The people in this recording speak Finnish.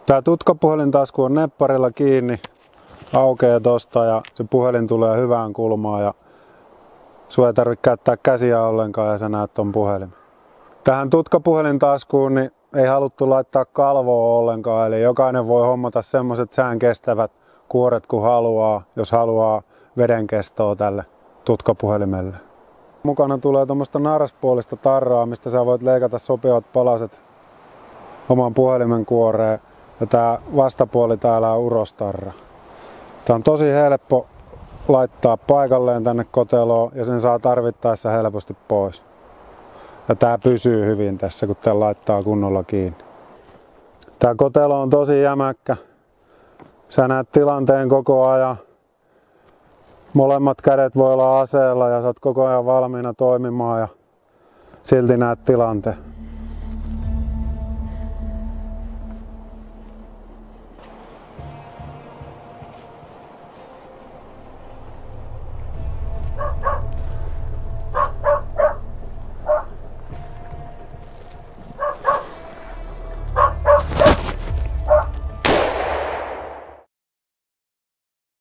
Tää tutkapuhelintasku on nepparilla kiinni, aukeaa tosta ja se puhelin tulee hyvään kulmaan ja sua ei tarvitse käyttää käsiä ollenkaan ja sä näet ton puhelimen. Tähän tutkapuhelintaskuun niin ei haluttu laittaa kalvoa ollenkaan, eli jokainen voi hommata semmoset sään kestävät kuoret kun haluaa, jos haluaa vedenkestoa tälle tutkapuhelimelle. Mukana tulee tuommoista naaraspuolista tarraa, mistä sä voit leikata sopivat palaset oman puhelimen kuoreen. Ja tää vastapuoli täällä on urostarra. Tää on tosi helppo laittaa paikalleen tänne koteloon ja sen saa tarvittaessa helposti pois. Ja tää pysyy hyvin tässä, kun tää laittaa kunnolla kiinni. Tää kotelo on tosi jämäkkä. Sä näet tilanteen koko ajan. Molemmat kädet voi olla aseella ja sä oot koko ajan valmiina toimimaan ja silti näet tilanteen.